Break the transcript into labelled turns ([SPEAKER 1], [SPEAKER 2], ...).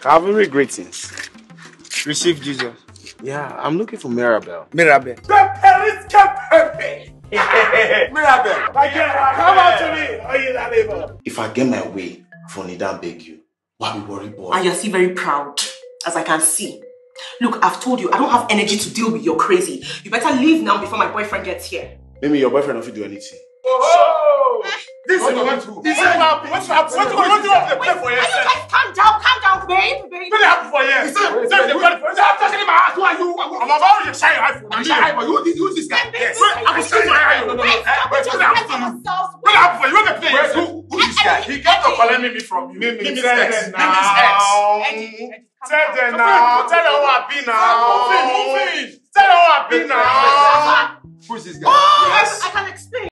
[SPEAKER 1] Cavalry greetings.
[SPEAKER 2] Receive Jesus.
[SPEAKER 1] Yeah, I'm looking for Mirabel.
[SPEAKER 2] Mirabel.
[SPEAKER 3] Mirabel! Come out to me! Are you that neighbor?
[SPEAKER 1] If I get my way, Fonida beg you. Why be worried, boy?
[SPEAKER 4] And you're still very proud, as I can see. Look, I've told you, I don't have energy to deal with your crazy. You better leave now before my boyfriend gets here.
[SPEAKER 1] Maybe your boyfriend will do anything.
[SPEAKER 3] Oh! This is what you want to. What's happening? What you want to play for yourself?
[SPEAKER 4] Calm down, babe.
[SPEAKER 3] What happened for you? I'm touching my ass. Who are you? I'm about to shine your iPhone. I'm shy iPhone. Who's this guy? Yes. I will shine my iPhone. What happened to you? What happened for you? You want to play? Who is this guy? He got to collect me from you. Name his ex. Tell them now. Tell them who I be now. Tell them who I be now. Who's this guy?
[SPEAKER 4] Oh, I can explain.